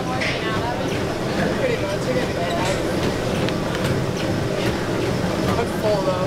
done working out, have you? Pretty much. We're gonna go out. I'm full though.